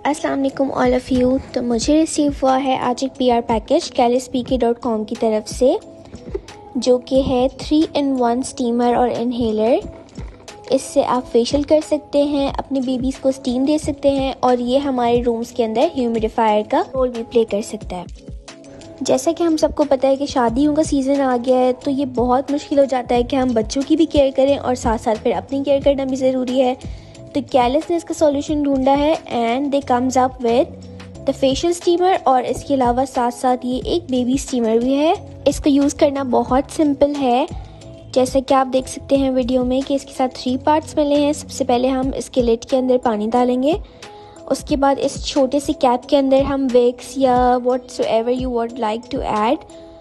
अस्सलाम वालेकुम all of you. तो मुझे रिसीव हुआ है आज एक PR पैकेज callispk.com की तरफ से, जो कि है 3-in-1 स्टीमर और इन्हेलर। इससे आप फेशियल कर सकते हैं, अपने बेबीज़ को स्टीम दे सकते हैं और ये हमारे रूम्स के अंदर ह्यूमिडिफायर का रोल भी प्ले कर सकता है। जैसा कि हम सबको पता है कि शादियों का सीज़न आ गया है, तो ये बहुत मुश्किल हो जाता है कि हम बच्चों की भी केयर करें और साथ साथ फिर अपनी केयर करना भी ज़रूरी है। तो कैलिस ने इसका सॉल्यूशन ढूंढा है and they comes up with the facial steamer, और इसके अलावा साथ साथ ये एक बेबी स्टीमर भी है। इसको यूज़ करना बहुत सिंपल है, जैसे कि आप देख सकते हैं वीडियो में कि इसके साथ 3 पार्ट्स मिले हैं। सबसे पहले हम इसके लिड के अंदर पानी डालेंगे, उसके बाद इस छोटे से कैप के अंदर हम विक्स या whatsoever you would like to add,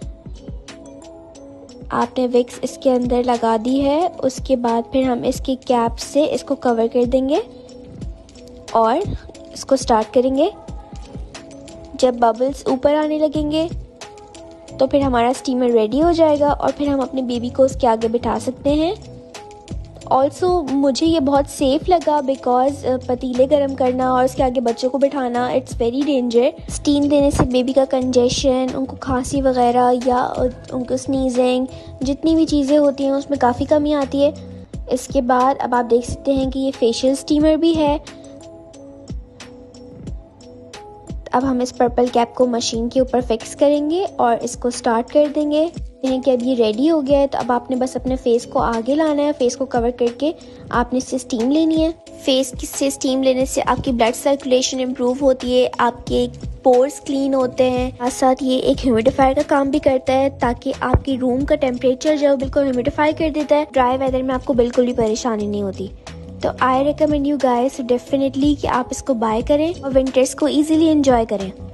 आपने विक्स इसके अंदर लगा दी है। उसके बाद फिर हम इसके कैप से इसको कवर कर देंगे और इसको स्टार्ट करेंगे। जब बबल्स ऊपर आने लगेंगे तो फिर हमारा स्टीमर रेडी हो जाएगा और फिर हम अपने बेबी को उसके आगे बिठा सकते हैं। ऑल्सो मुझे ये बहुत सेफ़ लगा बिकॉज पतीले गर्म करना और उसके आगे बच्चों को बिठाना इट्स वेरी डेंजर। स्टीम देने से बेबी का कंजेशन, उनको खांसी वगैरह या उनको स्नीजिंग, जितनी भी चीज़ें होती हैं उसमें काफ़ी कमी आती है। इसके बाद अब आप देख सकते हैं कि ये फेशियल स्टीमर भी है। अब हम इस पर्पल कैप को मशीन के ऊपर फिक्स करेंगे और इसको स्टार्ट कर देंगे कि अब ये रेडी हो गया है। तो अब आपने बस अपने फेस को आगे लाना है, फेस को कवर करके आपने इससे स्टीम लेनी है। फेस से स्टीम लेने से आपकी ब्लड सर्कुलेशन इम्प्रूव होती है, आपके पोर्स क्लीन होते हैं, साथ साथ ये एक ह्यूमिडिफायर का काम भी करता है ताकि आपकी रूम का टेम्परेचर जो बिल्कुल ह्यूमिडिफाई कर देता है। ड्राई वेदर में आपको बिल्कुल भी परेशानी नहीं होती। तो I recommend you guys definitely कि आप इसको बाय करें और विंटर्स को इजीली एंजॉय करें।